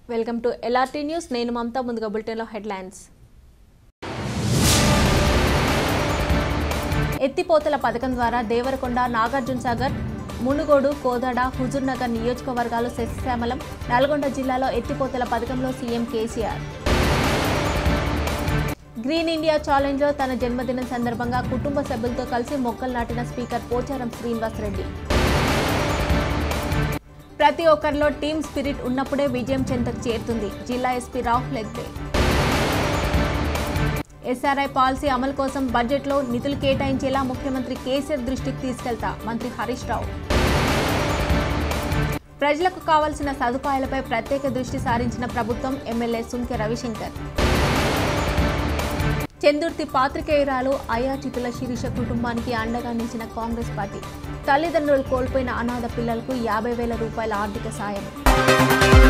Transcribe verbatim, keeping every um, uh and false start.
Welcome to LRT news. నేను మమతా. ముందుగా బులెటిన్లో హెడ్లైన్స్. ఎత్తిపోతల పథకం ద్వారా దేవరకొండ, నాగార్జునసాగర్, మునుగోడు, కోదాడ, హుజూర్నగర్ నియోజకవర్గాలు సస్యశ్యామలం. నల్గొండ జిల్లాలో ఎత్తిపోతల పథకంలో సీఎం కేసీఆర్. గ్రీన్ ఇండియా ఛాలెంజ్లో తన జన్మదినం సందర్భంగా కుటుంబ సభ్యులతో కలిసి మొక్కలు నాటిన స్పీకర్ పోచారం శ్రీనివాసరెడ్డి. ప్రతి ఒక్కరిలో టీమ్ స్పిరిట్ ఉన్నప్పుడే విజయం చెంతకు చేరుతుంది. జిల్లా SP Rahul Hegde. SRI policy అమలు కోసం బడ్జెట్లో నిధులు కేటాయించేలా ముఖ్యమంత్రి కేసీఆర్ దృష్టికి తీసుకెళ్తా మంత్రి హరీష్ రావు. ప్రజలకు కావాల్సిన సదుపాయాలపై ప్రత్యేక దృష్టి సారించిన ప్రభుత్వం ఎమ్మెల్యే సుంకె రవిశంకర్. చందుర్తి పాత్రికేయురాలు అయాచితుల శిరీష కుటుంబానికి అండగా నిలిచిన కాంగ్రెస్ పార్టీ. తల్లిదండ్రులు కోల్పోయిన అనాథ పిల్లలకు యాభై వేల రూపాయల ఆర్థిక సాయం.